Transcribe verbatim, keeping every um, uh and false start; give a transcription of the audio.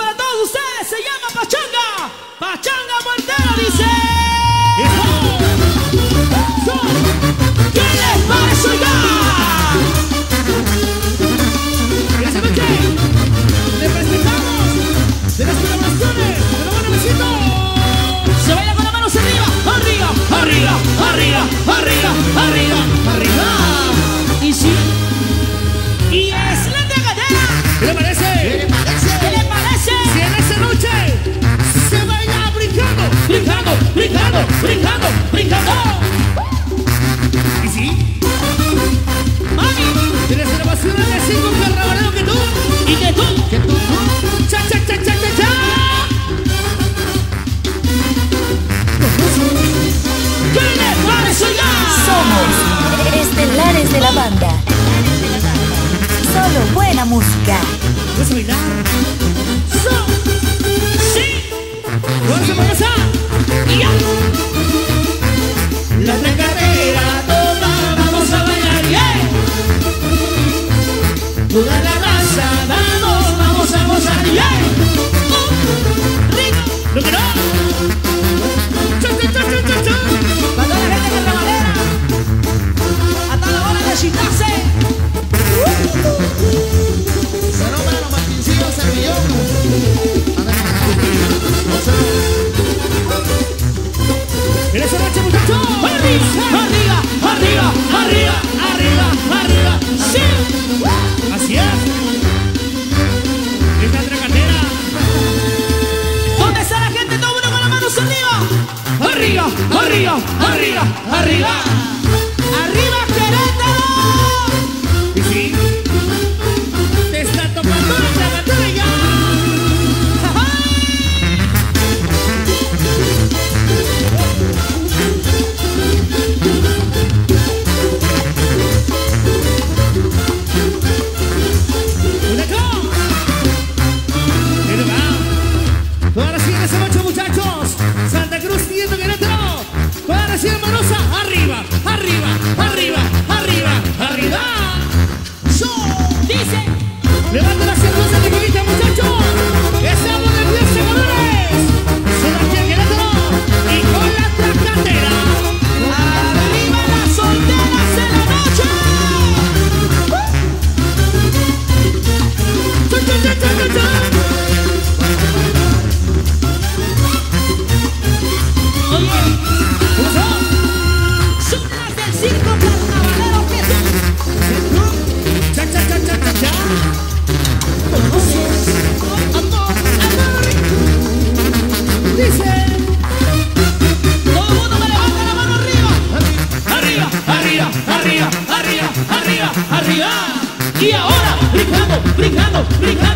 para todos ustedes, se llama Pachanga. Pachanga Muertera dice. ¿Qué les parece, oiga? Y esta noche le presentamos de las colaboraciones de los buenos besitos. Se baila con las manos arriba, arriba, arriba, arriba, arriba, arriba, arriba. Y sí, y es la tragadera. ¿Qué le parece? ¿Qué le parece? ¿Qué le parece? Si en esta noche se baila brincando, brincando, brincando, brincando, brincando. ¿Y sí? Mami, tienes grabaciones de cinco carnavaleros que tú. Y que tú, que tú, cha, cha, cha, cha, cha, cha. ¿Qué le parece ya? Somos estelares de la banda. Solo buena música. ¿Vas a bailar? So, sí. Fuerza, fuerza. Y ya. La tragadera toda vamos a bailar, yeah. Toda la raza, vamos, vamos a gozar, yeah. Oh, rico, lo que no. Cha, cha, cha, cha, cha, cha. Para toda la gente que trabalera, hasta la hora de chitarse. Saludos para los Martincillos Servillón. En esa noche, muchachos, arriba, arriba, arriba, arriba, arriba, arriba, sí. Así es. Esta tragadera. ¿Dónde está la gente? Todo uno con las manos arriba. Arriba, arriba, arriba, arriba. Arriba, Querétaro. Y sí. Te está tocando la tragadera ya. Ahora sí en esa noche, muchachos, Santa Cruz siguiendo Querétaro. Ahora sí, hermanosa, arriba, arriba, arriba, arriba, arriba. So, dice, levanta las cervezas de Querétaro, muchachos. Estamos de fiesta, colores. Solo aquí en Querétaro y con la tragadera. Arriba las solteras de la noche. Cha, cha, cha, cha, cha, cha. Son las del circo carnavalero que tú. Cha, cha, cha, cha, cha, cha. ¿Conoces? Amor, amor. Dice. Todo el mundo me levanta la mano arriba. Arriba, arriba, arriba, arriba, arriba, arriba. Y ahora, brincando, brincando, brincando.